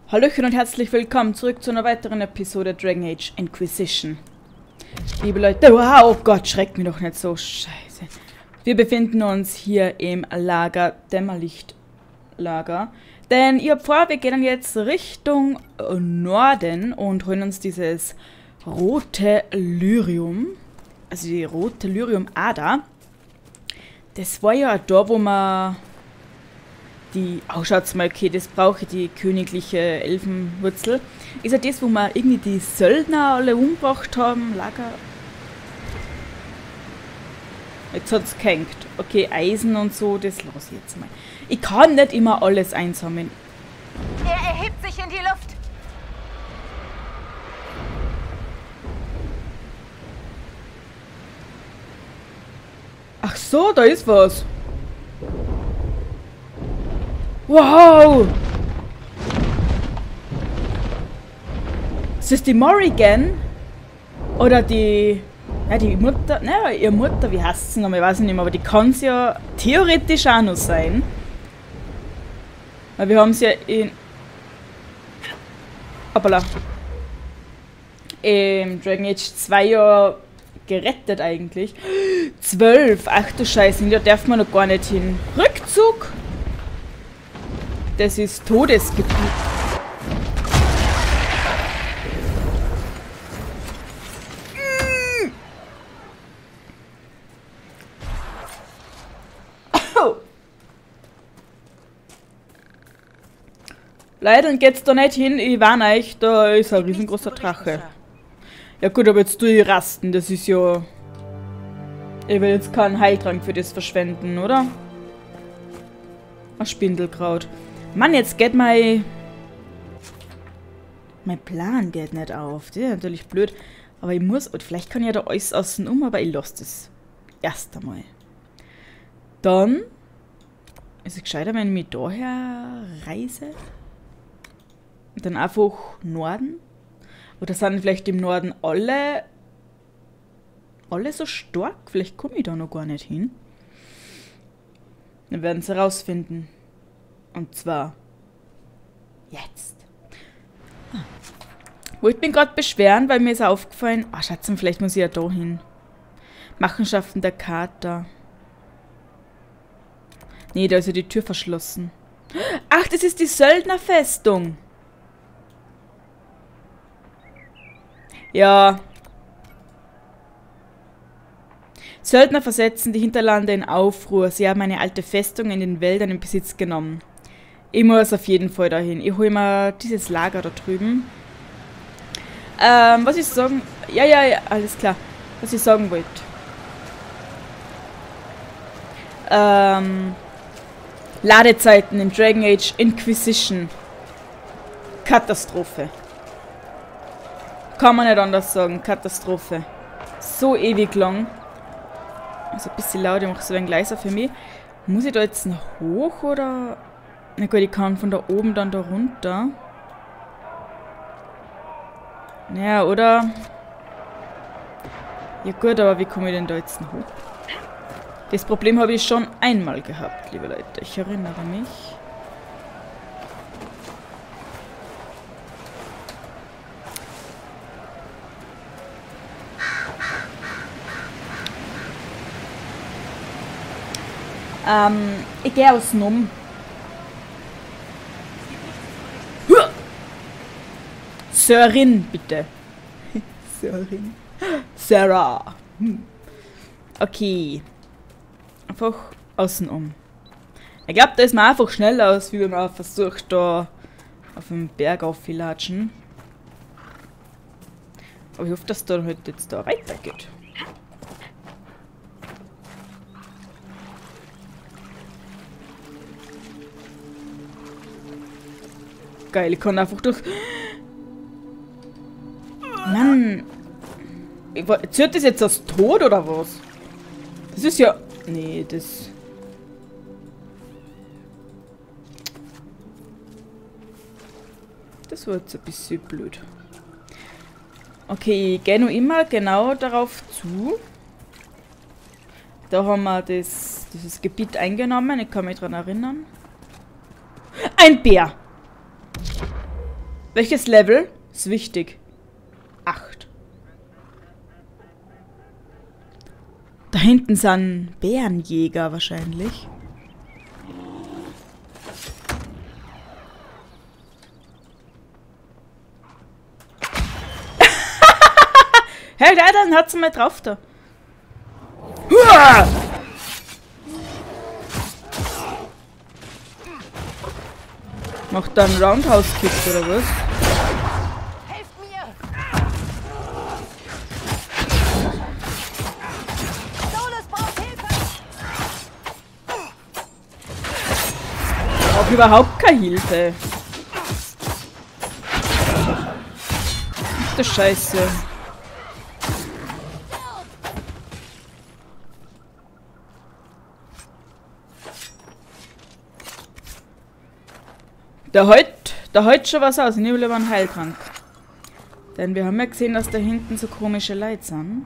Hallöchen und herzlich willkommen zurück zu einer weiteren Episode Dragon Age Inquisition. Liebe Leute, wow, oh Gott, schreckt mich doch nicht so, scheiße. Wir befinden uns hier im Lager, Dämmerlichtlager. Denn ich hab vor, wir gehen jetzt Richtung Norden und holen uns dieses rote Lyrium. Also die rote Lyrium-Ader. Das war ja da, wo man die... Oh, schaut's mal, okay, das brauche ich, die königliche Elfenwurzel. Ist ja das, wo wir irgendwie die Söldner alle umgebracht haben? Lager... Jetzt hat's gehängt. Okay, Eisen und so, das lasse ich jetzt mal. Ich kann nicht immer alles einsammeln. Er erhebt sich in die Luft. Ach so, da ist was. Wow! Ist das die Morrigan? Oder die... Ja, die Mutter... Naja, ihre Mutter, wie heißt sie nochmal? Ich weiß nicht mehr, aber die kann es ja theoretisch auch noch sein. Weil wir haben sie ja in... Hoppala. Im Dragon Age 2 ja gerettet eigentlich. 12! Ach du Scheiße, da darf man noch gar nicht hin. Rückzug! Das ist Todesgebiet. Oh. Leider geht's da nicht hin. Ich warne euch, da ist ein riesengroßer Drache. Ja gut, aber jetzt tue ich rasten. Das ist ja... Ich will jetzt keinen Heiltrank für das verschwenden, oder? Ein Spindelkraut. Mann, jetzt geht mein Plan geht nicht auf. Das ist natürlich blöd. Aber ich muss... Vielleicht kann ich ja da alles außen aber ich lasse das erst einmal. Dann ist es gescheiter, wenn ich mich daher reise. Und dann einfach Norden. Oder sind vielleicht im Norden alle so stark? Vielleicht komme ich da noch gar nicht hin. Wir werden es herausfinden. Und zwar jetzt. Wollte mich gerade beschweren, weil mir ist aufgefallen... Ah, Schatz, vielleicht muss ich ja da hin. Machenschaften der Kater. Nee, da ist ja die Tür verschlossen. Ach, das ist die Söldnerfestung. Ja. Söldner versetzen die Hinterlande in Aufruhr. Sie haben eine alte Festung in den Wäldern in Besitz genommen. Ich muss auf jeden Fall dahin. Ich hole mir dieses Lager da drüben. Was ich sagen... Ja, alles klar. Was ich sagen wollte. Ladezeiten in Dragon Age Inquisition. Katastrophe. Kann man nicht anders sagen. Katastrophe. So ewig lang. Also ein bisschen laut, ich mache es ein wenig leiser für mich. Muss ich da jetzt noch hoch oder... Na gut, ich kann von da oben dann da runter. Ja, oder... Ja gut, aber wie komme ich denn da jetzt noch hoch? Das Problem habe ich schon einmal gehabt, liebe Leute. Ich erinnere mich. Ich gehe außen um. Sörin, bitte. Sörin. Sarah. Okay. Einfach außen um. Ich glaube, da ist man einfach schneller aus, wie wenn man versucht, da auf dem Berg aufzulatschen. Aber ich hoffe, dass da halt jetzt da weitergeht. Geil, ich kann einfach durch... Mann! Zählt das jetzt als Tod oder was? Das ist ja... Nee, das... Das war jetzt ein bisschen blöd. Okay, ich gehe noch immer genau darauf zu. Da haben wir dieses Gebiet eingenommen. Ich kann mich daran erinnern. Ein Bär! Welches Level? Ist wichtig. 8. Da hinten sind Bärenjäger wahrscheinlich. Hey, dann hat's mal drauf da. Huah! Macht da einen Roundhouse-Kick oder was? Helft mir! Solus braucht Hilfe! Auch überhaupt keine Hilfe. Ach du Scheiße. Da heut schon was aus. Ich nehme lieber einen Heiltrank. Denn wir haben ja gesehen, dass da hinten so komische Leute sind.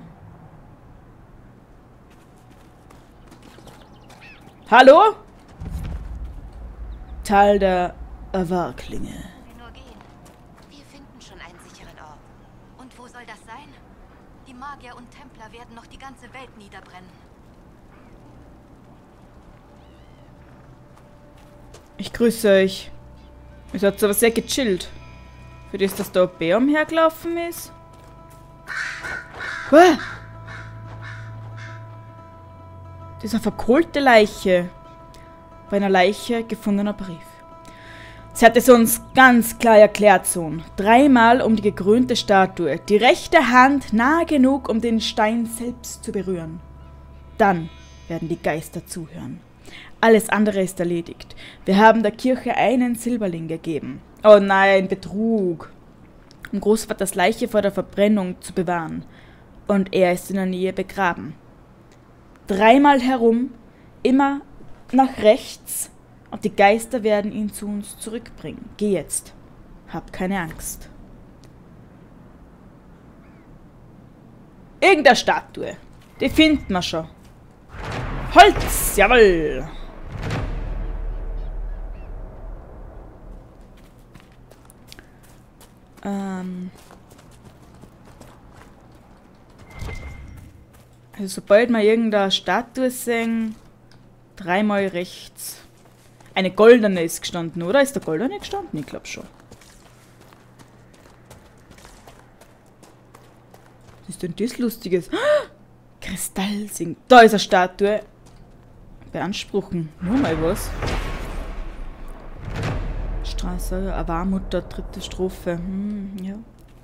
Hallo? Tal der Avarklinge. Wir nur gehen. Wir finden schon einen sicheren Ort. Und wo soll das sein? Die Magier und Templer werden noch die ganze Welt niederbrennen. Ich grüße euch. Ihr seid aber sehr gechillt. Für das, dass da ein Bär umhergelaufen ist. Das ist eine verkohlte Leiche. Bei einer Leiche gefundener Brief. Sie hat es uns ganz klar erklärt, Sohn. 3-mal um die gekrönte Statue. Die rechte Hand nah genug, um den Stein selbst zu berühren. Dann werden die Geister zuhören. Alles andere ist erledigt. Wir haben der Kirche einen Silberling gegeben. Oh nein, Betrug. Um Großvaters Leiche vor der Verbrennung zu bewahren. Und er ist in der Nähe begraben. 3-mal herum, immer nach rechts. Und die Geister werden ihn zu uns zurückbringen. Geh jetzt. Hab keine Angst. Irgendeine Statue. Die finden wir schon. Holz, jawohl. Also sobald wir irgendeine Statue sehen, 3-mal rechts. Eine goldene ist gestanden, oder? Ist der goldene gestanden? Ich glaube schon. Was ist denn das Lustiges? Kristallsing. Da ist eine Statue. Beanspruchen. Nur mal was. Straße, Avarmutter, 3. Strophe. Ja.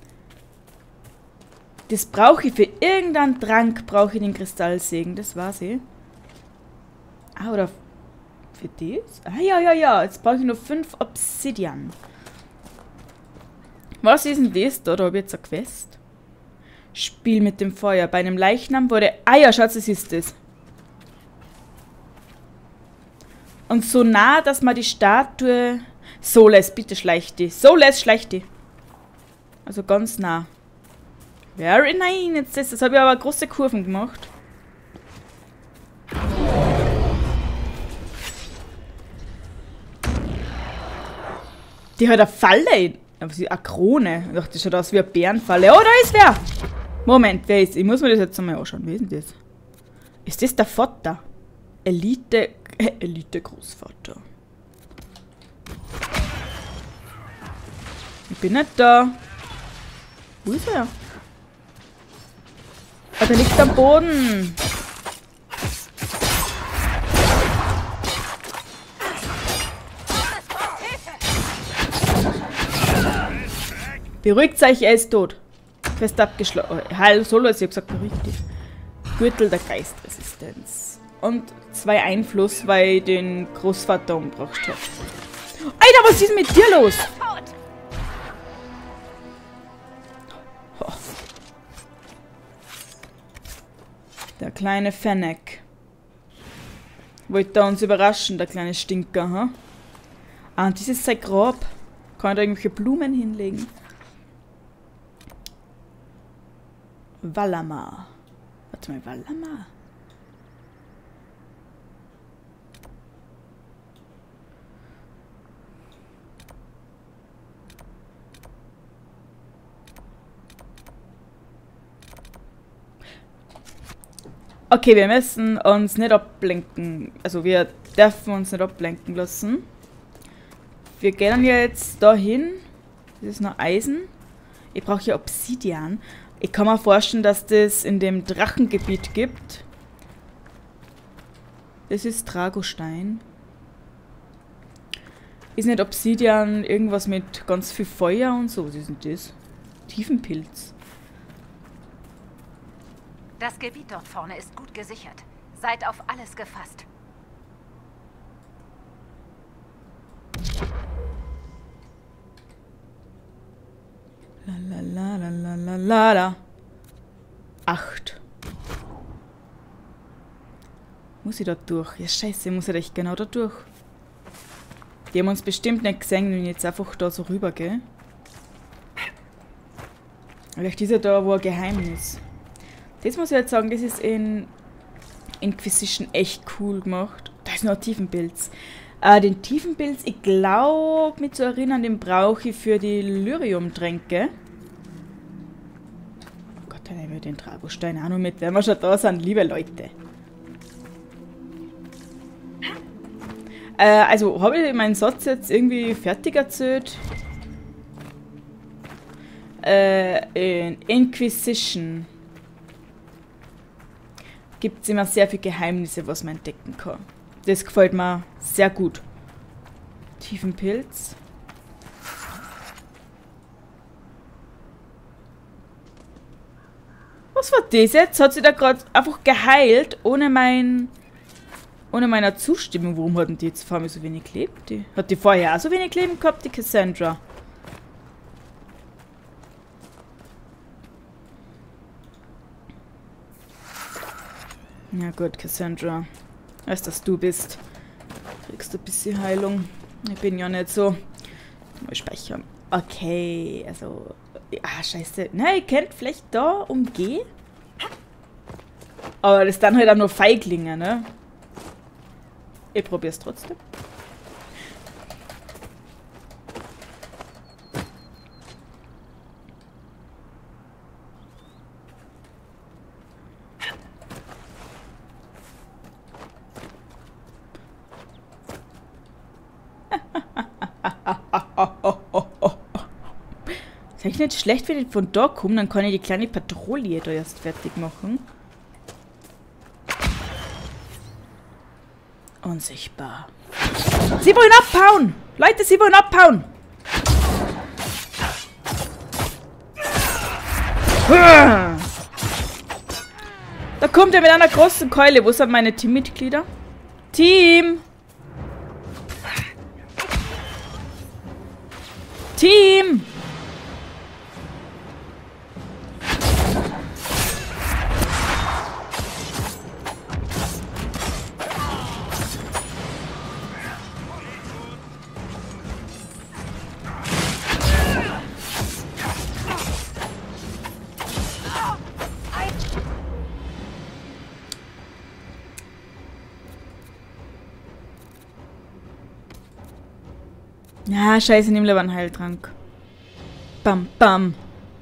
Das brauche ich für irgendeinen Trank, brauche ich den Kristallsegen. Das war's eh. Ah, oder für das? Ah, ja. Jetzt brauche ich nur 5 Obsidian. Was ist denn das da? Da habe ich jetzt eine Quest. Spiel mit dem Feuer. Bei einem Leichnam wurde... Ah ja, schaut, das ist das. Und so nah, dass man die Statue... Soles, bitte schleich die. Soles, schleich die. Also ganz nah. Very nein, jetzt das habe ich aber große Kurven gemacht. Die hat eine Falle. Aber sie eine Krone. Ich dachte, das schaut aus wie eine Bärenfalle. Oh, da ist wer! Moment, wer ist? Ich muss mir das jetzt einmal anschauen. Wer ist denn das? Ist das der Vater? Elite-Großvater. Ich bin nicht da. Wo ist er? Ah, der liegt am Boden. Beruhigt euch, er ist tot. Fest abgeschlossen. Hallo, Solo, ich hab gesagt, beruhigt dich. Gürtel der Geistresistenz. Und 2 Einfluss, weil ich den Großvater umgebracht habe. Alter, was ist mit dir los? Oh. Der kleine Fennec. Wollte er uns überraschen, der kleine Stinker, ha? Ah, und dieses ist sein Grab. Kann er da irgendwelche Blumen hinlegen? Valamar. Warte mal, Valamar. Okay, wir müssen uns nicht ablenken. Also wir dürfen uns nicht ablenken lassen. Wir gehen jetzt dahin. Das ist noch Eisen. Ich brauche hier Obsidian. Ich kann mir vorstellen, dass das in dem Drachengebiet gibt. Das ist Dragostein. Ist nicht Obsidian irgendwas mit ganz viel Feuer und so? Was ist denn das? Tiefenpilz. Das Gebiet dort vorne ist gut gesichert. Seid auf alles gefasst. Lalalala. 8. Muss ich da durch? Ja, scheiße, muss ich echt genau da durch. Die haben uns bestimmt nicht gesehen, wenn ich jetzt einfach da so rübergehe. Vielleicht ist ja da, wo ein Geheimnis. Das muss ich jetzt sagen, das ist in Inquisition echt cool gemacht. Da ist noch ein Tiefenpilz. Den Tiefenpilz, ich glaube, mich zu erinnern, den brauche ich für die Lyrium-Tränke. Oh Gott, dann nehmen wir den Dragostein auch noch mit, wenn wir schon da sind, liebe Leute. Also, habe ich meinen Satz jetzt irgendwie fertig erzählt? In Inquisition gibt es immer sehr viele Geheimnisse, was man entdecken kann. Das gefällt mir sehr gut. Tiefenpilz. Was war das jetzt? Hat sie da gerade einfach geheilt, ohne meiner Zustimmung. Warum hat denn die jetzt vor mir so wenig Leben? Hat die vorher auch so wenig Leben gehabt, die Cassandra? Ja gut, Cassandra. Weißt, dass du bist. Kriegst du ein bisschen Heilung. Ich bin ja nicht so. Mal speichern. Okay, also. Ah, scheiße. Na, ihr könnt vielleicht da umgehen. Aber das dann halt auch nur Feiglinge, ne? Ich probier's trotzdem. Ist eigentlich nicht schlecht, wenn ich von da komme, dann kann ich die kleine Patrouille da erst fertig machen. Unsichtbar. Sie wollen abhauen! Leute, sie wollen abhauen! Da kommt er mit einer großen Keule. Wo sind meine Teammitglieder? Team! Team! Ja, scheiße, nimm lieber einen Heiltrank. Bam, bam.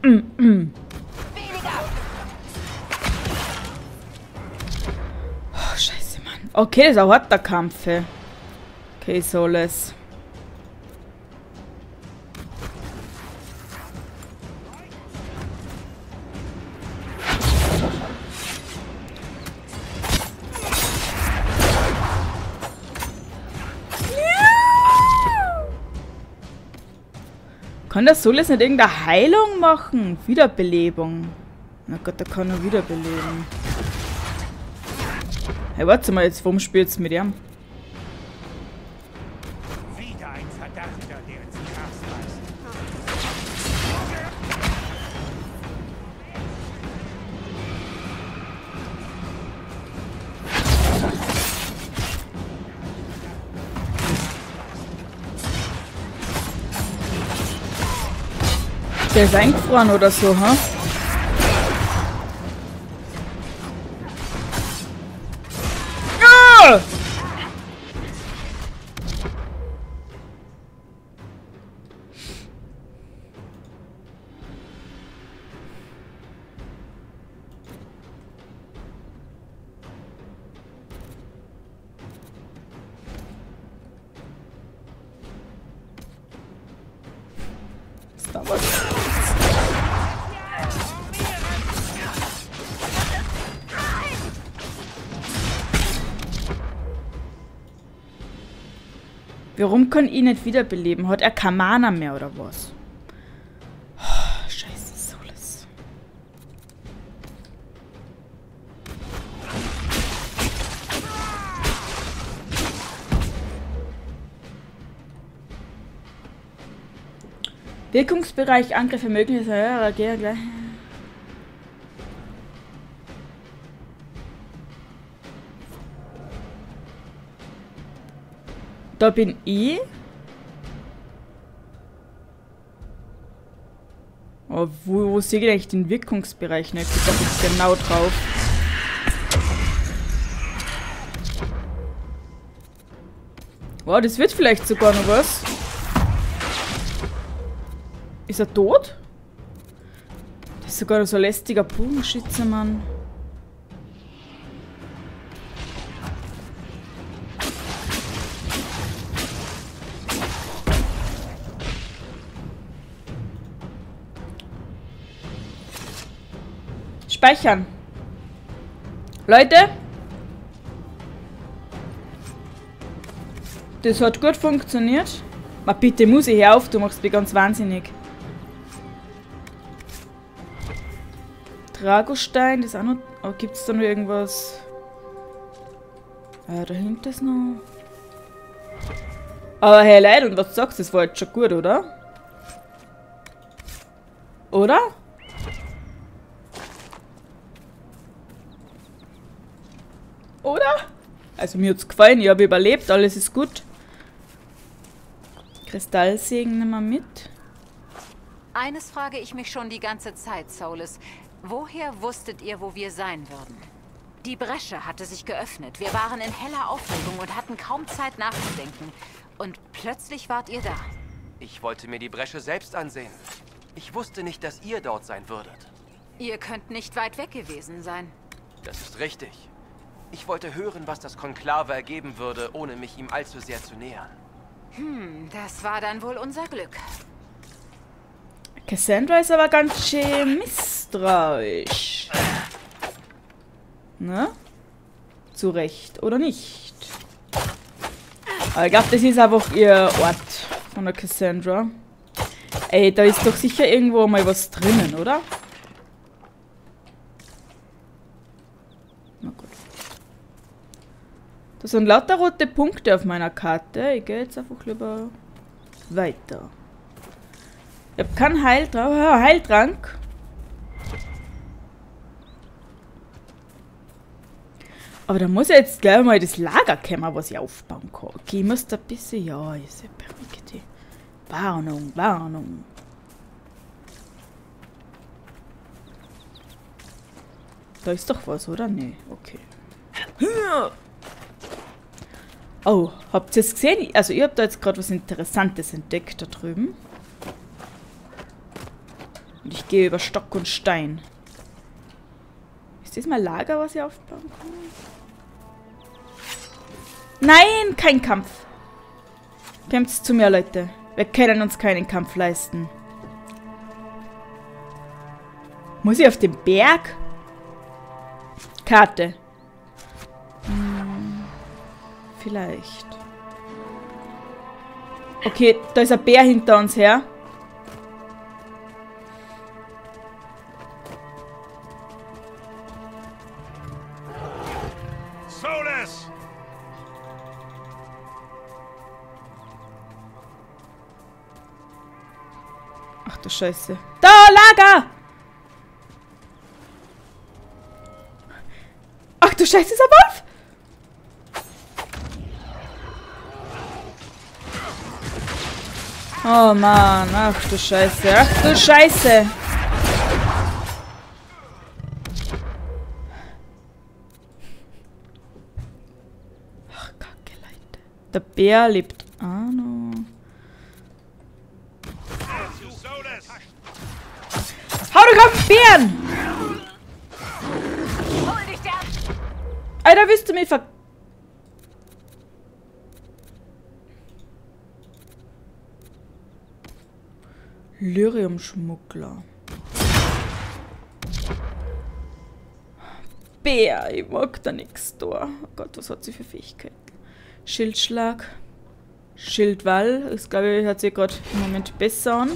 Oh, scheiße, Mann. Okay, das ist ein harter Kampf. Okay, Soles. Kann der Soles nicht irgendeine Heilung machen? Wiederbelebung. Na Gott, der kann nur wiederbeleben. Hey, warte mal, jetzt warum spielt's mit ihm? Wieder ein Verdachter, der ins Gras beißt. Der ist eingefroren oder so, ha? Ah! Warum kann ich nicht wiederbeleben? Hat er kein Mana mehr oder was? Oh, scheiße, Solas. Wirkungsbereich, Angriffe möglich, reagieren gleich. Da bin ich. Aber wo sehe ich eigentlich den Wirkungsbereich nicht? Ich bin jetzt genau drauf. Wow, das wird vielleicht sogar noch was. Ist er tot? Das ist sogar so ein lästiger Bogenschütze, Mann. Speichern. Leute. Das hat gut funktioniert. Ma bitte, muss ich hör auf, du machst mich ganz wahnsinnig. Dragostein, das ist auch noch... Oh, gibt es da noch irgendwas? Dahinter ist noch... Aber hey Leute, und was sagst du? Das war jetzt schon gut, oder? Oder? Oder? Also mir hat's gefallen, ich habe überlebt, alles ist gut. Kristallsegen nehmen wir mit. Eines frage ich mich schon die ganze Zeit, Solas. Woher wusstet ihr, wo wir sein würden? Die Bresche hatte sich geöffnet. Wir waren in heller Aufregung und hatten kaum Zeit nachzudenken. Und plötzlich wart ihr da. Ich wollte mir die Bresche selbst ansehen. Ich wusste nicht, dass ihr dort sein würdet. Ihr könnt nicht weit weg gewesen sein. Das ist richtig. Ich wollte hören, was das Konklave ergeben würde, ohne mich ihm allzu sehr zu nähern. Das war dann wohl unser Glück. Cassandra ist aber ganz schön misstrauisch. Ne? Zu Recht oder nicht? Aber ich glaube, das ist einfach ihr Ort von der Cassandra. Ey, da ist doch sicher irgendwo mal was drinnen, oder? Na gut. Da sind lauter rote Punkte auf meiner Karte. Ich gehe jetzt einfach lieber weiter. Ich habe keinen Heiltrank. Aber da muss ja jetzt gleich mal das Lager kommen, was ich aufbauen kann. Okay, ich muss da ein bisschen... Ja, ist ja perfekt. Warnung, Warnung. Da ist doch was, oder? Nee, okay. Oh, habt ihr es gesehen? Also, ihr habt da jetzt gerade was Interessantes entdeckt da drüben. Und ich gehe über Stock und Stein. Ist das mein Lager, was ich aufbauen kann? Nein, kein Kampf. Kommt zu mir, Leute. Wir können uns keinen Kampf leisten. Muss ich auf den Berg? Karte. Vielleicht. Okay, da ist ein Bär hinter uns her. Solas! Ach du Scheiße. Da, Lager! Ach du Scheiße, ist ein Wolf! Oh Mann, ach du Scheiße, ach du Scheiße! Ach, Kacke, Leute. Der Bär lebt auch noch. Hau doch auf den Bären! Alter, willst du mich ver... Lyrium-Schmuggler. Bär, ich mag da nichts da. Oh Gott, was hat sie für Fähigkeiten? Schildschlag. Schildwall. Das, glaube ich, hört sich gerade im Moment besser an.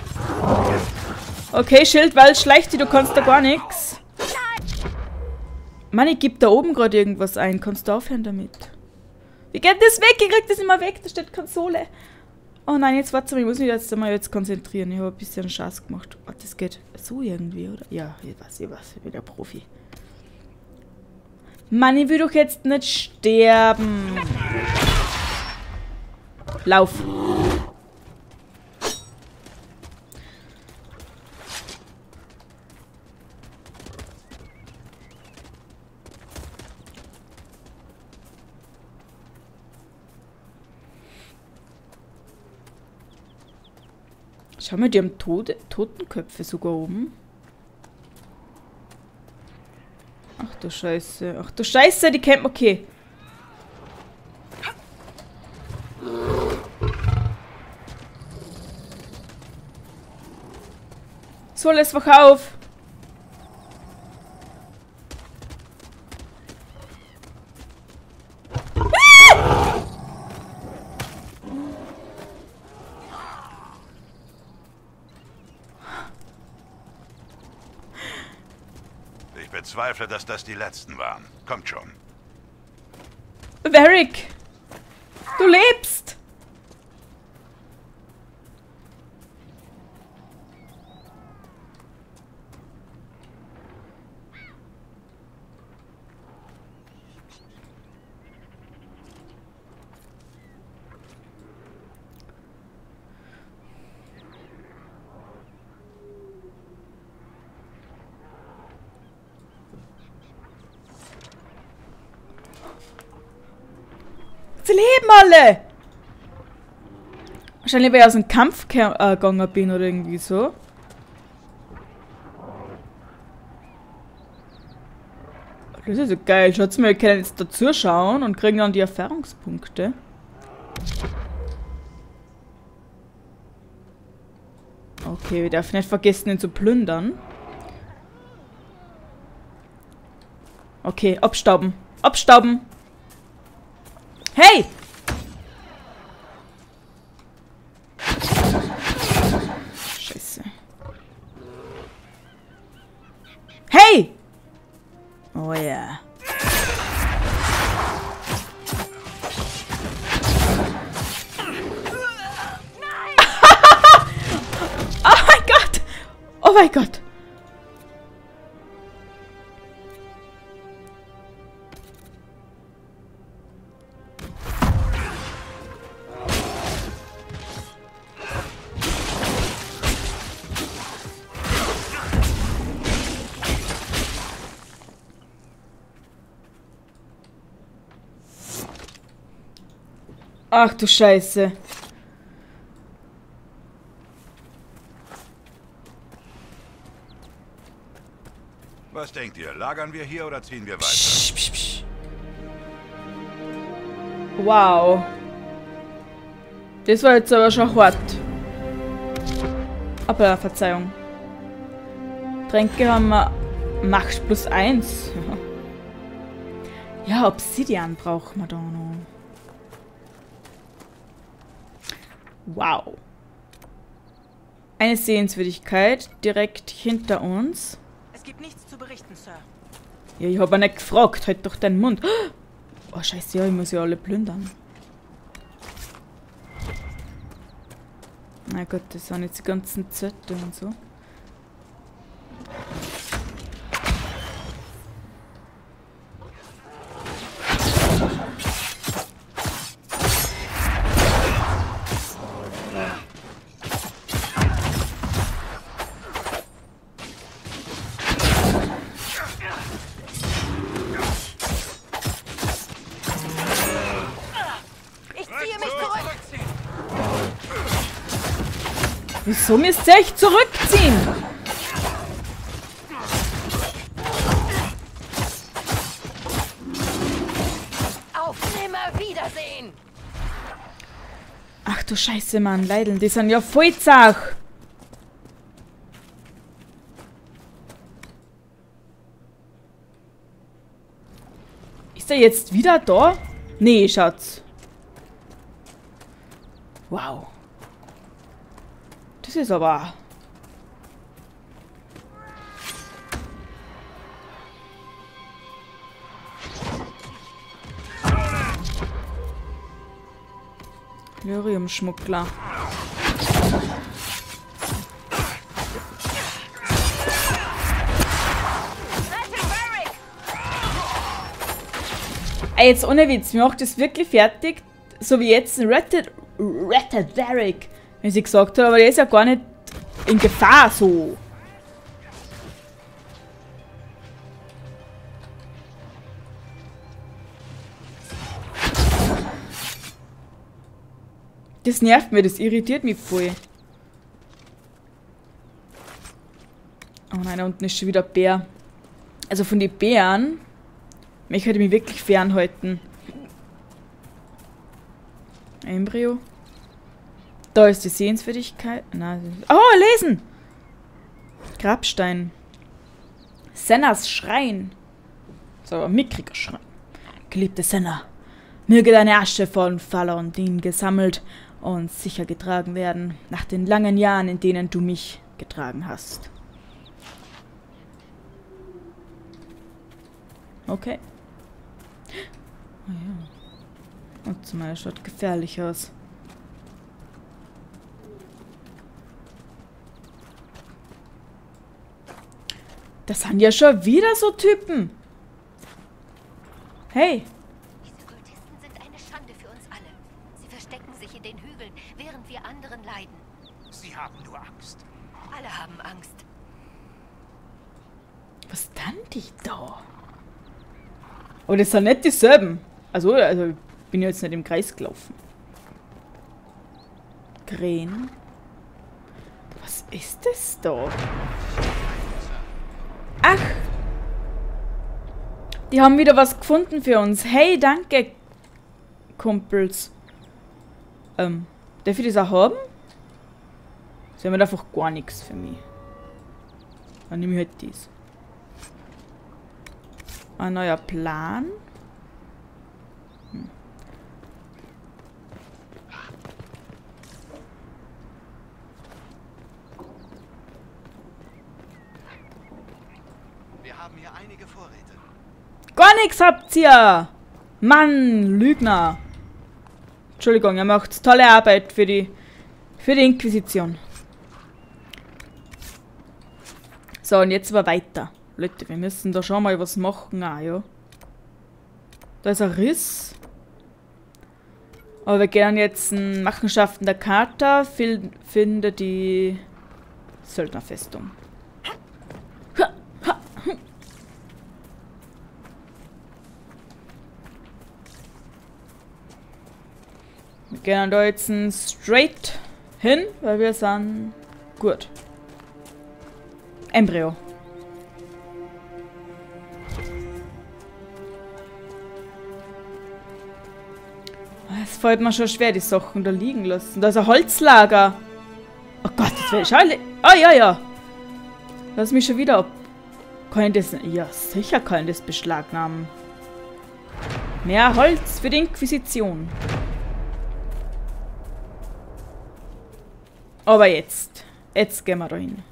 Okay, Schildwall, schleich dich, du kannst da gar nichts. Mann, ich gebe da oben gerade irgendwas ein. Kannst du aufhören damit? Wie geht das weg? Ich krieg das immer weg. Da steht Konsole. Oh nein, jetzt warte mal. Ich muss mich jetzt mal konzentrieren. Ich habe ein bisschen Schatz gemacht. Oh, das geht so irgendwie, oder? Ja, ich weiß. Ich bin der Profi. Mann, ich will doch jetzt nicht sterben. Lauf. Schau mal, die haben Totenköpfe sogar oben. Ach du Scheiße. Ach du Scheiße, die kennt man. Okay. Soll es wach auf. Ich bezweifle, dass das die letzten waren. Kommt schon. Varric! Du lebst! Sie leben alle! Wahrscheinlich, weil ich aus dem Kampf gegangen bin oder irgendwie so. Das ist so geil. Schaut's mal, wir können jetzt da zuschauen und kriegen dann die Erfahrungspunkte. Okay, wir dürfen nicht vergessen, ihn zu plündern. Okay, abstauben. Abstauben! Hey! Scheiße. Hey! Oh ja. Oh mein Gott! Oh mein Gott! Ach du Scheiße. Was denkt ihr? Lagern wir hier oder ziehen wir weiter? Psch, psch, psch. Wow. Das war jetzt aber schon hart. Aber Verzeihung. Tränke haben wir Macht +1. Ja, Obsidian brauchen wir da noch. Wow. Eine Sehenswürdigkeit direkt hinter uns. Es gibt nichts zu berichten, Sir. Ja, ich habe nicht gefragt. Halt doch deinen Mund. Oh, scheiße, ja, ich muss ja alle plündern. Na Gott, das sind jetzt die ganzen Zettel und so. Wieso müsst ihr euch zurückziehen? Auf Nimmerwiedersehen! Ach du Scheiße, Mann. Leideln, die sind ja voll zach. Ist er jetzt wieder da? Nee, Schatz. Wow. Das ist aber... Lyrium-Schmuggler. Ey, jetzt ohne Witz, mir macht das wirklich fertig, so wie jetzt ein Rettet Varric, wie sie gesagt hat, aber der ist ja gar nicht in Gefahr so. Das nervt mich, das irritiert mich voll. Oh nein, da unten ist schon wieder ein Bär. Also von den Bären möchte ich mich wirklich fernhalten. Embryo. Da ist die Sehenswürdigkeit. Nein. Oh, lesen! Grabstein. Sennas Schrein. So, ein mickriger Schrein. Geliebte Senna, möge deine Asche von Falondin gesammelt und sicher getragen werden, nach den langen Jahren, in denen du mich getragen hast. Okay. Oh ja. Und zumal schaut gefährlich aus. Das sind ja schon wieder so Typen. Hey. Diese Kultisten sind eine Schande für uns alle. Sie verstecken sich in den Hügeln, während wir anderen leiden. Sie haben nur Angst. Alle haben Angst. Was dann die da? Aber das sind nicht dieselben. Also ich bin ja jetzt nicht im Kreis gelaufen. Krähen. Was ist das da? Ach! Die haben wieder was gefunden für uns. Hey, danke, Kumpels. Darf ich das auch haben? Sie haben einfach gar nichts für mich. Dann nehme ich halt dies. Ein neuer Plan. Wir haben hier einige Vorräte. Gar nichts habt ihr! Mann, Lügner! Entschuldigung, ihr macht tolle Arbeit für die Inquisition. So, und jetzt aber weiter. Leute, wir müssen da schon mal was machen, auch, ja. Da ist ein Riss. Aber wir gehen jetzt in Machenschaften der Charta, finde die Söldnerfestung. Wir gehen da jetzt straight hin, weil wir sind gut. Embryo. Es fällt mir schon schwer, die Sachen da liegen lassen. Da ist ein Holzlager. Oh Gott, das will ich alle. Oh ja, ja. Lass mich schon wieder ab. Kann ich das... Ja, sicher kann ich das beschlagnahmen. Mehr Holz für die Inquisition. Aber jetzt. Jetzt gehen wir da hin.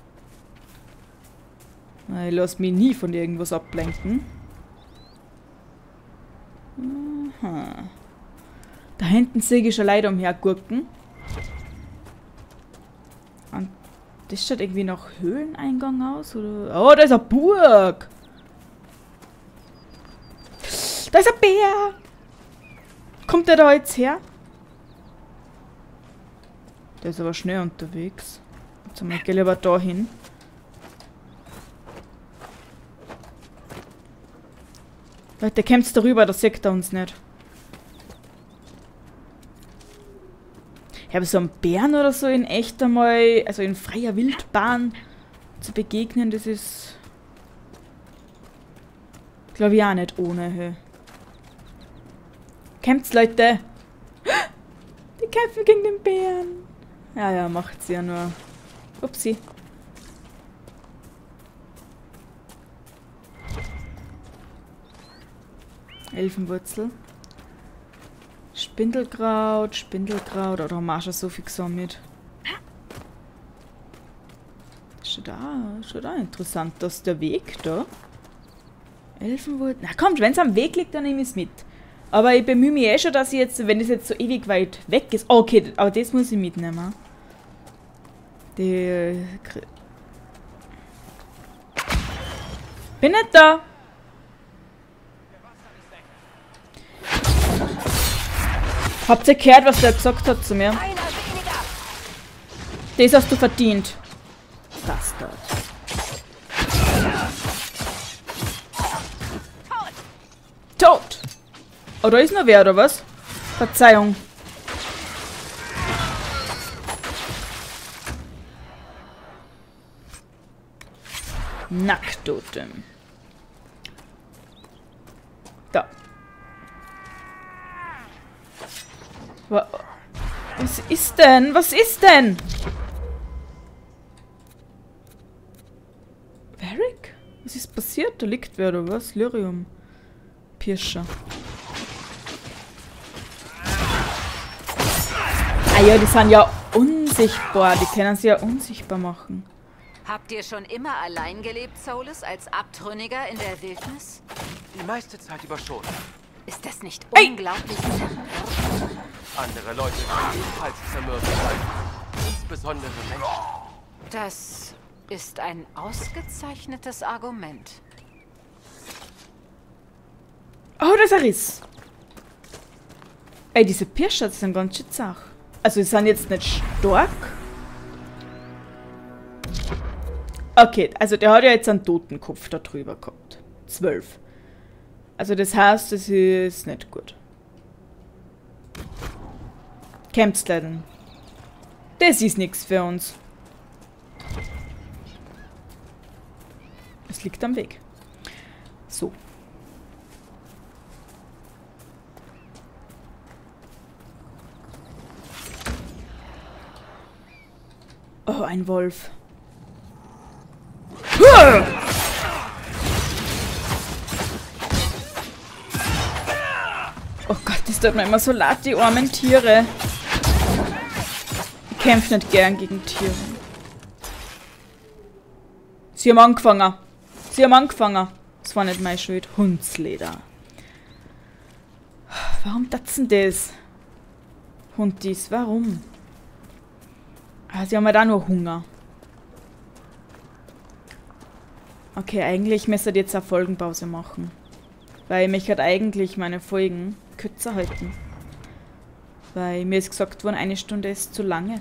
Ich lass mich nie von irgendwas ablenken. Aha. Da hinten sehe ich schon Leute umhergurken. Und das schaut irgendwie nach Höhleneingang aus, oder? Oh, da ist eine Burg! Da ist ein Bär! Kommt der da jetzt her? Der ist aber schnell unterwegs. Jetzt gehen wir lieber da hin. Leute, kämpft darüber, das sieht er uns nicht. Ich habe so einen Bären oder so in echt einmal, also in freier Wildbahn zu begegnen, das ist, glaube ich, auch nicht ohne. Hey. Kämpft's, Leute! Die kämpfen gegen den Bären. Ja, ja, macht's ja nur. Upsi. Elfenwurzel. Spindelkraut, Spindelkraut. Oder haben wir auch schon so viel gesammelt? Schon da interessant, dass der Weg da. Elfenwurz. Na komm, wenn es am Weg liegt, dann nehme ich es mit. Aber ich bemühe mich eh schon, dass ich jetzt, wenn es jetzt so ewig weit weg ist. Okay, aber das muss ich mitnehmen. Bin nicht da. Habt ihr gehört, was der gesagt hat zu mir? Das hast du verdient. Bastard. Tot! Oh, da ist noch wer, oder was? Verzeihung. Nacktotem. Da. Was ist denn? Was ist denn? Varric? Was ist passiert? Da liegt wer, oder was? Lyrium. Pirscher. Ah ja, die sind ja unsichtbar. Die können sie ja unsichtbar machen. Habt ihr schon immer allein gelebt, Solus, als Abtrünniger in der Wildnis? Die meiste Zeit über schon. Ist das nicht unglaublich zermürbt? Andere Leute können ebenfalls zermürbt sein. Insbesondere Menschen. Das ist ein ausgezeichnetes Argument. Oh, das ist ein Riss. Ey, diese Pirscher, das sind ganz schön zach. Also, die sind jetzt nicht stark. Okay, also der hat ja jetzt einen Totenkopf da drüber gehabt. 12. Also das heißt, das ist nicht gut. Kämpft's leider. Das ist nichts für uns. Es liegt am Weg. So. Oh, ein Wolf. Oh Gott, das tut mir immer so leid, die armen Tiere. Ich kämpfe nicht gern gegen Tiere. Sie haben angefangen. Sie haben angefangen. Das war nicht meine Schuld. Hundsleder. Warum tatzen das? Hundis, warum? Ah, sie haben halt auch nur Hunger. Okay, eigentlich müsste ich jetzt eine Folgenpause machen. Weil mich halt eigentlich meine Folgen kürzer halten. Weil mir ist gesagt worden, 1 Stunde ist zu lange.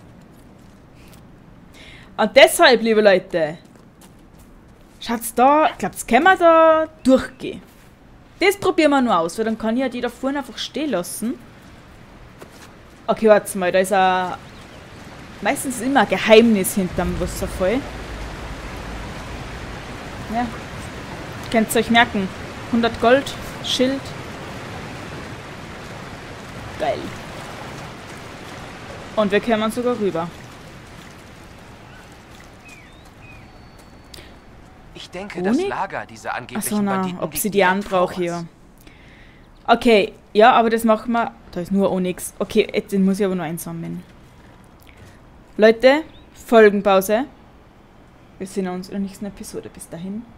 Und deshalb, liebe Leute, schaut's da, glaubt's, können wir da durchgehen. Das probieren wir nur aus, weil dann kann ich halt die da vorne einfach stehen lassen. Okay, warte mal, da ist ein... Meistens immer ein Geheimnis hinterm Wasserfall. Ja. Könnt ihr euch merken. 100 Gold, Schild. Geil. Und wir kommen sogar rüber. Ich denke, das Lager dieser angeblichen Banditen Obsidian brauche ich hier. Okay, ja, aber das machen wir... Da ist nur Onyx. Okay, jetzt den muss ich aber nur einsammeln. Leute, Folgenpause. Wir sehen uns in der nächsten Episode. Bis dahin.